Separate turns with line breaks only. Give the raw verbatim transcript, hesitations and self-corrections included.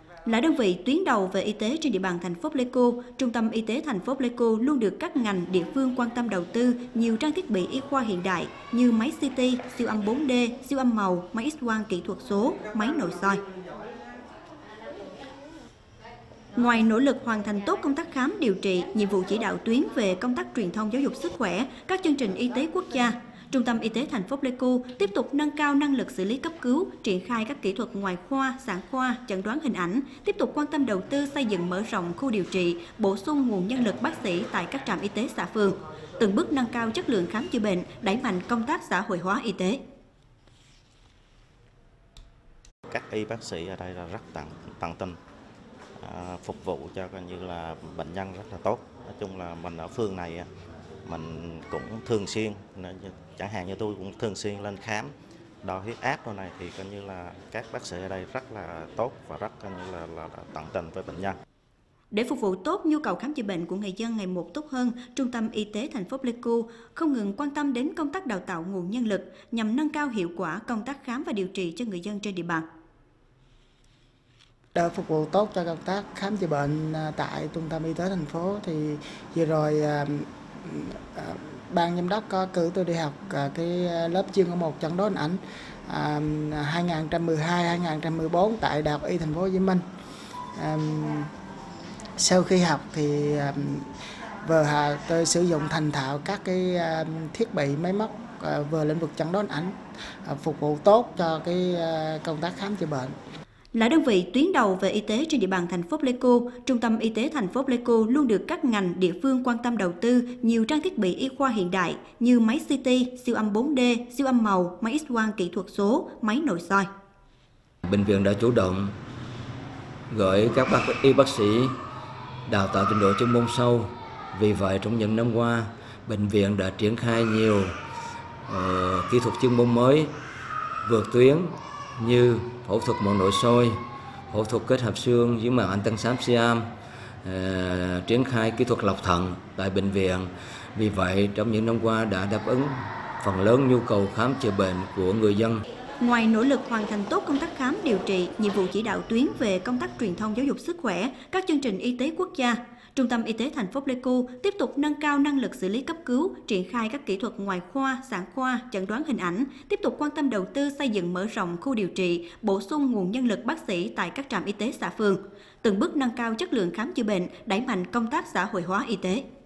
Là đơn vị tuyến đầu về y tế trên địa bàn thành phố Pleiku, Trung tâm Y tế thành phố Pleiku luôn được các ngành địa phương quan tâm đầu tư nhiều trang thiết bị y khoa hiện đại như máy xê tê, siêu âm bốn D, siêu âm màu, máy X-quang kỹ thuật số, máy nội soi. Ngoài nỗ lực hoàn thành tốt công tác khám điều trị, nhiệm vụ chỉ đạo tuyến về công tác truyền thông giáo dục sức khỏe, các chương trình y tế quốc gia, Trung tâm Y tế thành phố Pleiku tiếp tục nâng cao năng lực xử lý cấp cứu, triển khai các kỹ thuật ngoại khoa, sản khoa, chẩn đoán hình ảnh, tiếp tục quan tâm đầu tư xây dựng mở rộng khu điều trị, bổ sung nguồn nhân lực bác sĩ tại các trạm y tế xã phường, từng bước nâng cao chất lượng khám chữa bệnh, đẩy mạnh công tác xã hội hóa y tế.
Các y bác sĩ ở đây là rất tận tận tình, à, phục vụ cho coi như là bệnh nhân rất là tốt. Nói chung là mình ở phường này mình cũng thường xuyên, chẳng hạn như tôi cũng thường xuyên lên khám đo huyết áp đồ này, thì coi như là các bác sĩ ở đây rất là tốt và rất coi như là, là, là tận tình với bệnh nhân.
Để phục vụ tốt nhu cầu khám chữa bệnh của người dân ngày một tốt hơn, Trung tâm Y tế thành phố Pleiku không ngừng quan tâm đến công tác đào tạo nguồn nhân lực nhằm nâng cao hiệu quả công tác khám và điều trị cho người dân trên địa bàn.
Để phục vụ tốt cho công tác khám chữa bệnh tại Trung tâm Y tế thành phố thì vừa rồi ban giám đốc có cử tôi đi học cái lớp chuyên khoa một chẩn đoán hình ảnh hai nghìn không trăm mười hai hai nghìn không trăm mười bốn tại Đại học Y thành phố Hồ Chí Minh. Sau khi học thì vừa tôi sử dụng thành thạo các cái thiết bị máy móc vừa lĩnh vực chẩn đoán ảnh phục vụ tốt cho cái công tác khám chữa bệnh.
Là đơn vị tuyến đầu về y tế trên địa bàn thành phố Pleiku, Trung tâm Y tế thành phố Pleiku luôn được các ngành địa phương quan tâm đầu tư nhiều trang thiết bị y khoa hiện đại như máy xê tê, siêu âm bốn D, siêu âm màu, máy X-quang kỹ thuật số, máy nội soi.
Bệnh viện đã chủ động gửi các bác y bác sĩ đào tạo trình độ chuyên môn sâu. Vì vậy, trong những năm qua, bệnh viện đã triển khai nhiều uh, kỹ thuật chuyên môn mới vượt tuyến như phẫu thuật mổ nội soi, phẫu thuật kết hợp xương dưới màng tăng xám siam, uh, triển khai kỹ thuật lọc thận tại bệnh viện. Vì vậy, trong những năm qua đã đáp ứng phần lớn nhu cầu khám chữa bệnh của người dân.
Ngoài nỗ lực hoàn thành tốt công tác khám điều trị, nhiệm vụ chỉ đạo tuyến về công tác truyền thông giáo dục sức khỏe, các chương trình y tế quốc gia, Trung tâm Y tế thành phố Pleiku tiếp tục nâng cao năng lực xử lý cấp cứu, triển khai các kỹ thuật ngoại khoa, sản khoa, chẩn đoán hình ảnh, tiếp tục quan tâm đầu tư xây dựng mở rộng khu điều trị, bổ sung nguồn nhân lực bác sĩ tại các trạm y tế xã phường, từng bước nâng cao chất lượng khám chữa bệnh, đẩy mạnh công tác xã hội hóa y tế.